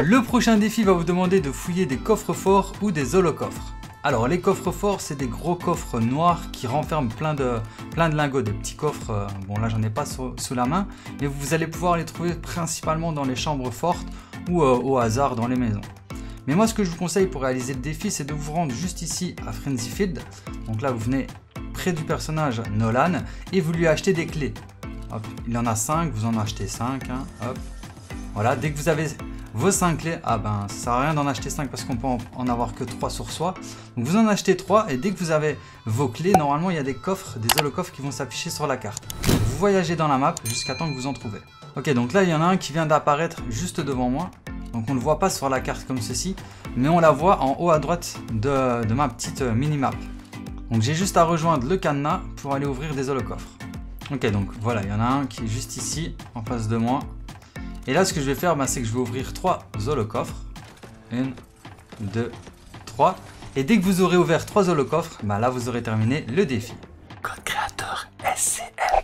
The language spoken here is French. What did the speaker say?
Le prochain défi va vous demander de fouiller des coffres forts ou des holocoffres. Alors les coffres forts, c'est des gros coffres noirs qui renferment plein de lingots, des petits coffres, bon là j'en ai pas sous la main, mais vous allez pouvoir les trouver principalement dans les chambres fortes ou au hasard dans les maisons. Mais moi ce que je vous conseille pour réaliser le défi, c'est de vous rendre juste ici à Frenzy Field. Donc là vous venez près du personnage Nolan et vous lui achetez des clés. Hop, il en a 5, vous en achetez 5, hein, hop. Voilà, dès que vous avez vos 5 clés, ah ben ça sert à rien d'en acheter 5 parce qu'on peut en avoir que 3 sur soi. Donc vous en achetez 3 et dès que vous avez vos clés, normalement il y a des coffres, des holocoffres qui vont s'afficher sur la carte. Donc, vous voyagez dans la map jusqu'à temps que vous en trouvez. Ok, donc là il y en a un qui vient d'apparaître juste devant moi. Donc on ne le voit pas sur la carte comme ceci, mais on la voit en haut à droite de ma petite mini-map. Donc j'ai juste à rejoindre le cadenas pour aller ouvrir des holocoffres. Ok, donc voilà, il y en a un qui est juste ici, en face de moi. Et là, ce que je vais faire, c'est que je vais ouvrir 3 holocoffres. 1, 2, 3. Et dès que vous aurez ouvert 3 holocoffres, là vous aurez terminé le défi. Code créateur SCM.